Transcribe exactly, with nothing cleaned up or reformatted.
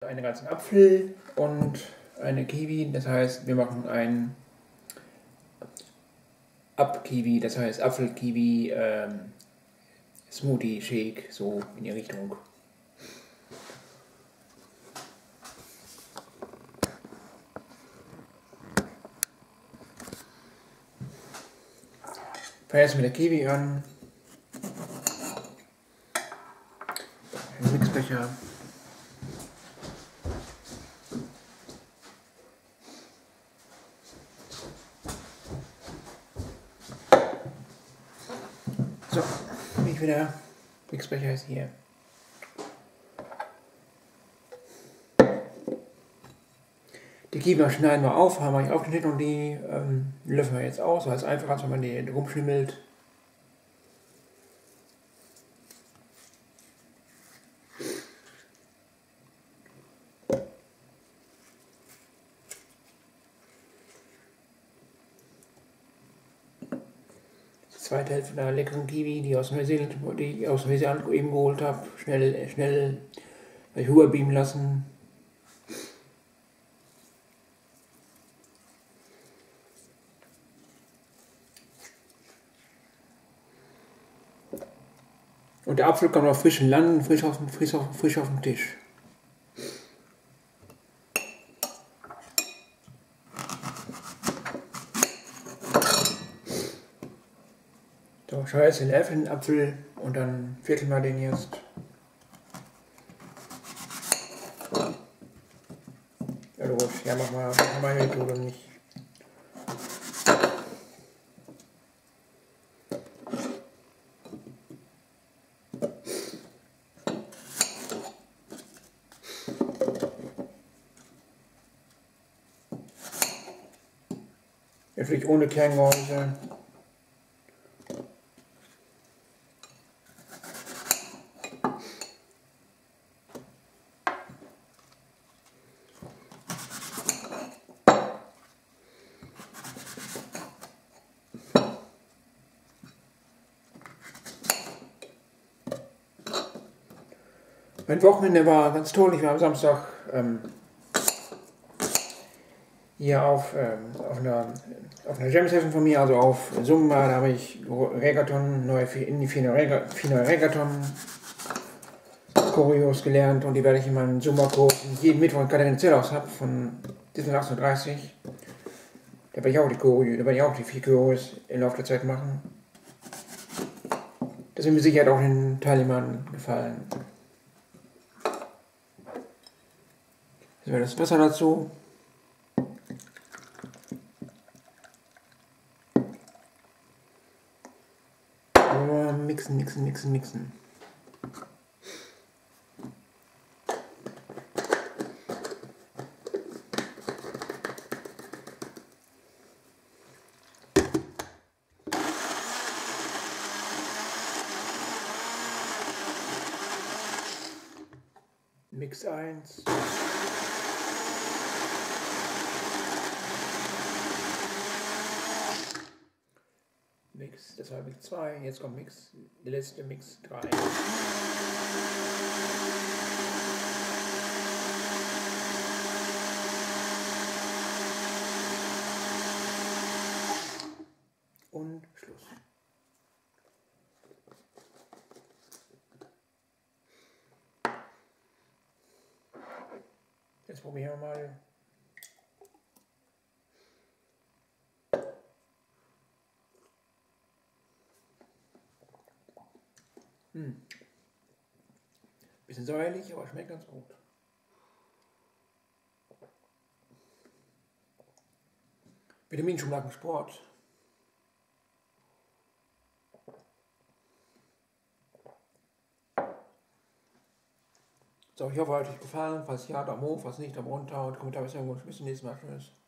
Einen ganzen Apfel und eine Kiwi, das heißt, wir machen ein Ab-Kiwi, das heißt Apfel-Kiwi ähm, Smoothie-Shake, so in die Richtung. Fangen jetzt mit der Kiwi an. Ein Mixbecher. So, ich wieder. Mixbecher ist hier. Die Kiwi schneiden wir auf, haben wir aufgeschnitten und die ähm, löffeln wir jetzt aus, weil es einfacher ist, wenn man die rumschimmelt. Die zweite Hälfte einer leckeren Kiwi, die aus Neuseeland, die ich aus Neuseeland eben geholt habe, schnell, schnell rüberbeamen lassen. Und der Apfel kommt auf frischen Land, frisch auf, frisch auf, frisch auf den Tisch. So, schau jetzt den Äpfel, den Apfel und dann vierteln wir den jetzt. Ja, los, ja, mach mal, mach mal meine Methode nicht. Natürlich ohne Kerngehäuse. Mein Wochenende war ganz toll. Ich war am Samstag ähm, hier auf, ähm, auf einer, auf einer Jam-Session von mir, also auf Zumba. Da habe ich Reggaeton, neue, in die vier neue Reggaeton-Choreos gelernt und die werde ich in meinem Zumba-Kurs jeden Mittwoch in Katharina Zellhaus habe von siebzehn Uhr achtzehn Uhr dreißig. Da werde ich auch die Choreo, da werde ich auch die vier Choreos im Laufe der Zeit machen. Das wird mir sicher auch den Teilnehmern gefallen. Jetzt wäre das Wasser dazu. Mixen, mixen, mixen, mixen. Mix eins. Mix, das war Mix zwei, jetzt kommt Mix, der letzte Mix drei. Und Schluss. Jetzt probieren wir mal. Hm. Bisschen säuerlich, aber schmeckt ganz gut. Vitaminschub Sport. So, ich hoffe, es hat euch gefallen. Falls ja, Daumen hoch, falls nicht, Daumen runter und Kommentar bis irgendwo. Bis zum nächsten Mal. Tschüss.